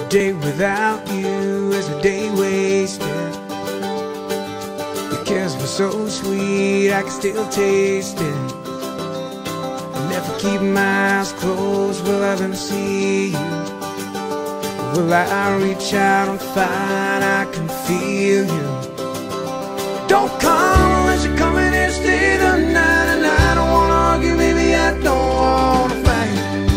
day without you is a day wasted. Your kiss was so sweet, I can still taste it. And if I keep my eyes closed, will I then see you? Will I reach out and find I can feel you? Don't come unless you're coming here, stay the night. And I don't wanna argue, baby, I don't wanna fight.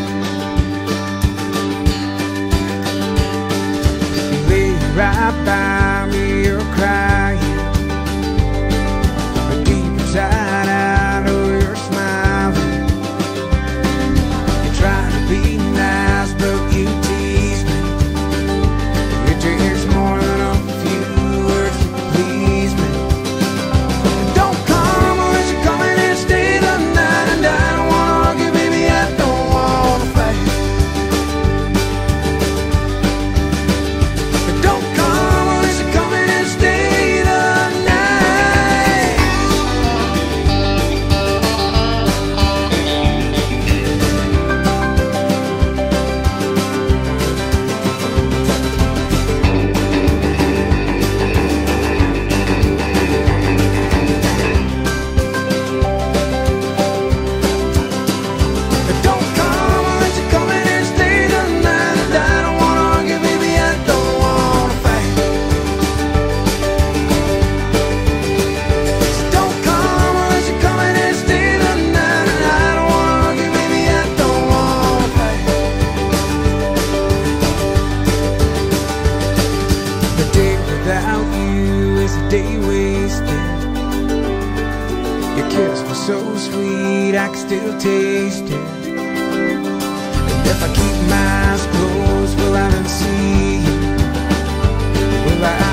You lay right by me, you're crying, but deep inside I know you're smiling. You try to be nice, but you tease me. It takes more than a few words to please me. Don't come unless you're coming and stay the night. And I don't wanna argue, baby, I don't wanna fight. Don't come unless you're coming and stay the night. Don't come unless you're coming and stay the night. And I don't wanna argue, baby, I don't wanna fight. Don't come unless you're coming and stay the night. And I don't wanna argue, baby, I don't wanna fight. The day without you is a day wasted. Your kiss was so sweet, I can still taste it. And if I keep my eyes closed, will I then see you? Will I